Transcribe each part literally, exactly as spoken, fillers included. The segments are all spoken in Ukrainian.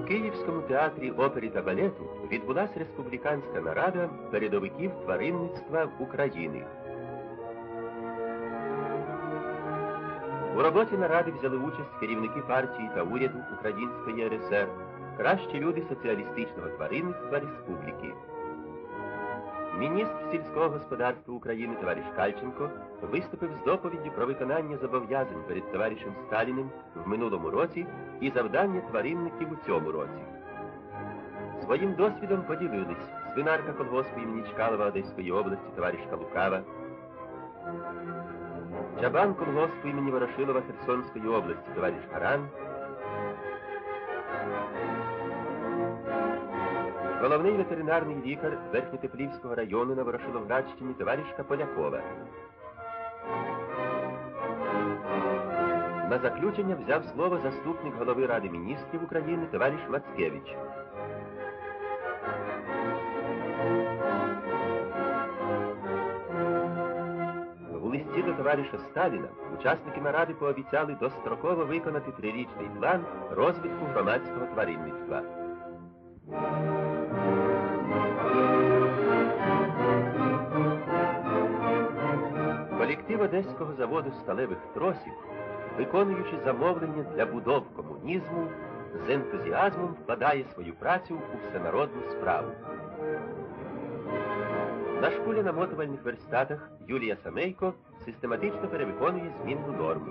Київському театрі опери та балету відбулася республіканська нарада передовиків тваринництва України. У роботі наради взяли участь керівники партії та уряду Української ер ес ер, кращі люди соціалістичного тваринництва республіки. Міністр сільського господарства України товариш Кальченко виступив з доповіддю про виконання зобов'язань перед товаришем Сталіним в минулому році і завдання тваринників у цьому році. Своїм досвідом поділились свинарка колгоспу імені Чкалова Одеської області товариш Калукава, чабан колгоспу імені Ворошилова Херсонської області товариш Гаран, головний ветеринарний лікар Верхньотеплівського району на Ворошиловградщині товаришка Полякова. На заключення взяв слово заступник голови Ради міністрів України товариш Мацкевич. У листі до товариша Сталіна учасники наради пообіцяли достроково виконати трирічний план розвитку громадського тваринництва. Колектив Одеського заводу сталевих тросів, виконуючи замовлення для будов комунізму, з ентузіазмом вкладає свою працю у всенародну справу. На шкулі-намотувальних верстатах Юлія Самейко систематично перевиконує змінну норму.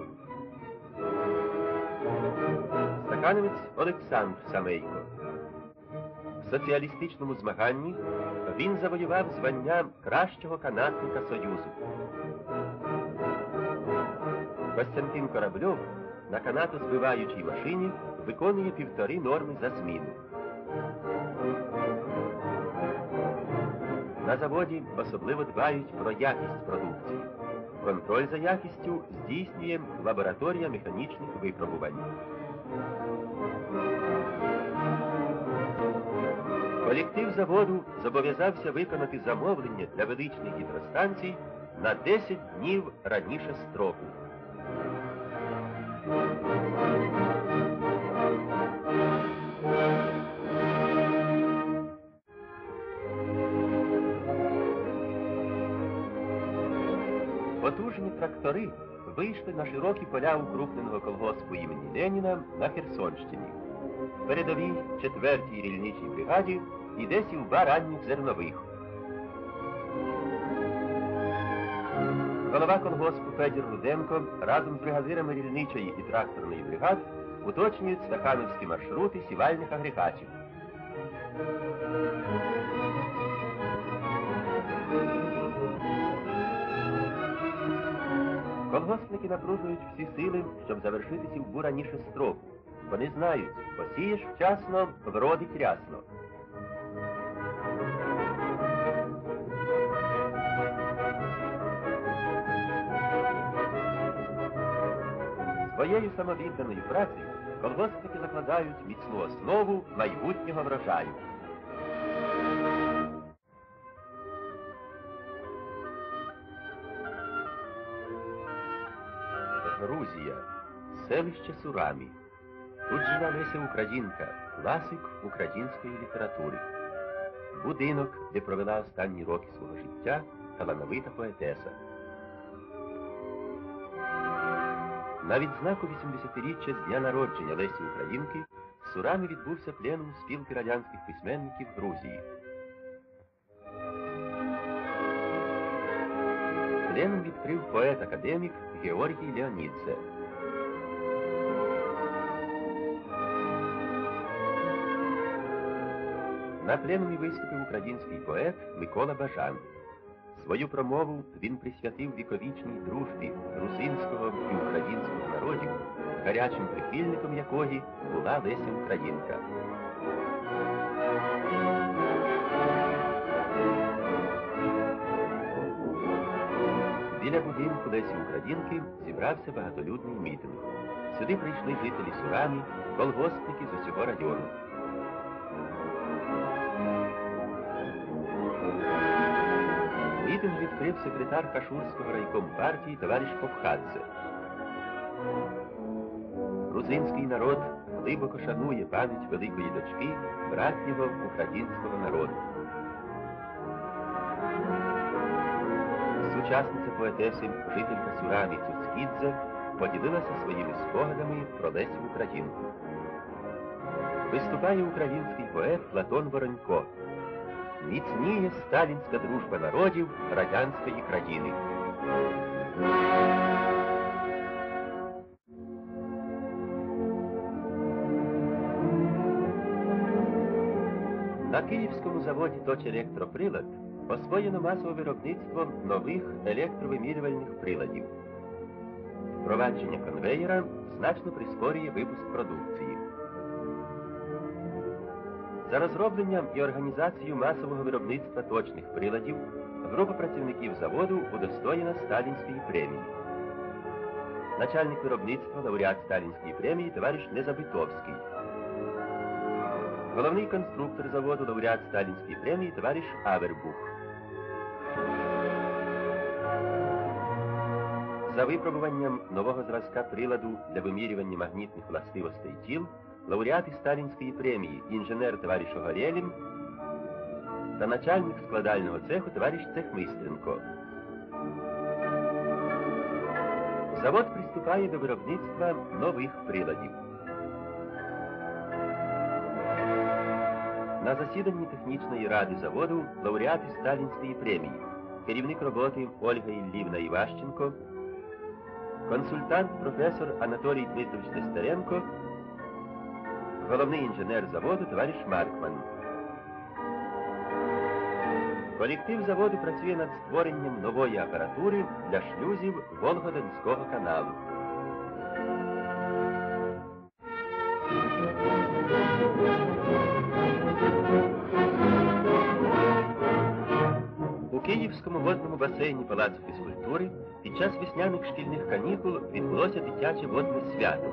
Стакановець Олександр Самейко. В соціалістичному змаганні він завоював звання кращого канатника Союзу. Костянтин Корабльов на канатозбиваючій машині виконує півтори норми за зміну. На заводі особливо дбають про якість продукції. Контроль за якістю здійснює лабораторія механічних випробувань. Колектив заводу зобов'язався виконати замовлення для величних гідростанцій на десять днів раніше строку. Потужні трактори вийшли на широкі поля укрупненого колгоспу імені Леніна на Херсонщині. В передовій четвертій рільничій бригаді іде сівба ранніх зернових. Голова колгоспу Федір Руденко разом з бригадирами рільничої і тракторної бригад уточнюють стахановські маршрути сівальних агрегатів. Колгоспники напружують всі сили, щоб завершити сівбу раніше строку. Вони знають, посієш вчасно, вродить рясно. Своєю самовідданою працею колгоспники закладають міцну основу майбутнього врожаю. Грузія. Селище Сурамі. Тут жила Леся Українка, класик української літератури. Будинок, де провела останні роки свого життя талановита поетеса. На відзнаку вісімдесятиріччя з дня народження Лесі Українки в Сурамі відбувся пленум спілки радянських письменників Грузії. Пленум відкрив поет-академік Георгій Леонідзе. На пленумі виступив український поет Микола Бажан. Свою промову він присвятив віковічній дружбі грузинського і українського народів, гарячим прихильником якої була Леся Українка. Біля будинку Лесі Українки зібрався багатолюдний мітинг. Сюди прийшли жителі Сурамі, колгоспники з усього району. Мітинг відкрив секретар Кашурського райкому партії товариш Попхадзе. грузинський народ глибоко шанує пам'ять великої дочки братнього українського народу. Сучасниця поетеси, жителька Сурамі Цуцкідзе, поділилася своїми спогадами про Лесю Українку. Виступає український поет Платон Воронько. Міцніє сталінська дружба народів радянської країни. На київському заводі «Точелектроприлад» освоєно масове виробництво нових електровимірювальних приладів. Впровадження конвеєра значно прискорює випуск продукції. За розробленням і організацією масового виробництва точних приладів група працівників заводу удостоєна Сталінської премії. Начальник виробництва, лауреат Сталінської премії товариш Незабитовський. Головний конструктор заводу, лауреат Сталінської премії товариш Авербух. За випробуванням нового зразка приладу для вимірювання магнітних властивостей тіл лауреати Сталінської премії інженер товариш Огорєлін та начальник складального цеху товариш Цехмистренко. Завод приступає до виробництва нових приладів. На засіданні технічної ради заводу лауреати Сталінської премії, керівник роботи Ольга Іллівна Іващенко, консультант професор Анатолій Дмитрович Нестеренко, головний інженер заводу товариш Маркман. Колектив заводу працює над створенням нової апаратури для шлюзів Волго-Донського каналу. У Київському водному басейні Палацу фізкультури під час весняних шкільних канікул відбулося дитяче водне свято.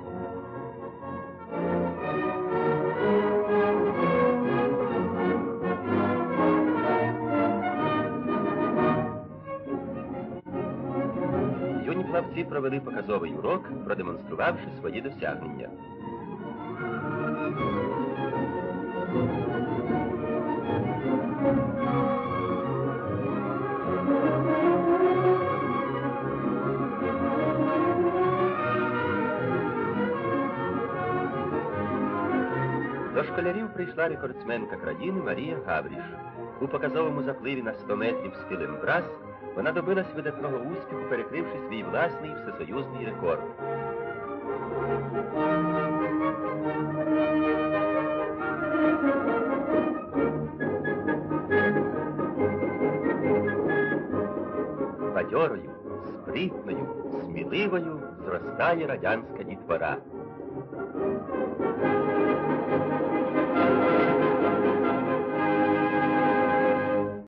Юні плавці провели показовий урок, продемонструвавши свої досягнення. До школярів прийшла рекордсменка країни Марія Гавріш. У показовому запливі на сто метрів з килим брас вона добилась видатного успіху, перекривши свій власний всесоюзний рекорд. Бадьорою, спритною, сміливою зростає радянська дітвора.